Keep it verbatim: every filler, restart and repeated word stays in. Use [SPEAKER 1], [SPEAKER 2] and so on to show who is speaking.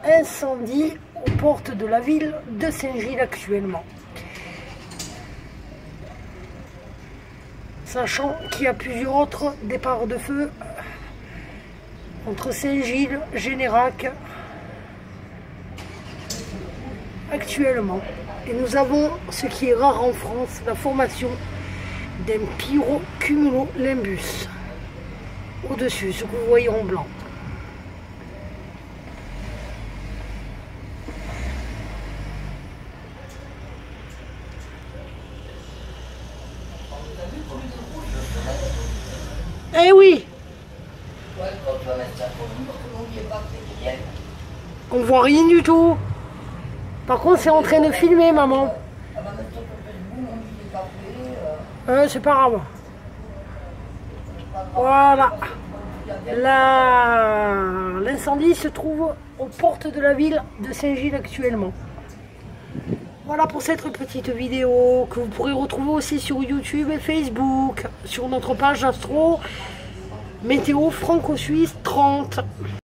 [SPEAKER 1] incendie aux portes de la ville de Saint-Gilles actuellement. Sachant qu'il y a plusieurs autres départs de feu entre Saint-Gilles, Générac actuellement. Et nous avons, ce qui est rare en France, la formation d'un pyrocumulonimbus au-dessus, ce que vous voyez en blanc. Eh oui! On voit rien du tout. Par contre, c'est en train de filmer, maman. Euh, c'est pas grave. Voilà. L'incendie se trouve aux portes de la ville de Saint-Gilles actuellement. Voilà pour cette petite vidéo que vous pourrez retrouver aussi sur YouTube et Facebook, sur notre page Astro Météo Franco-Suisse trente.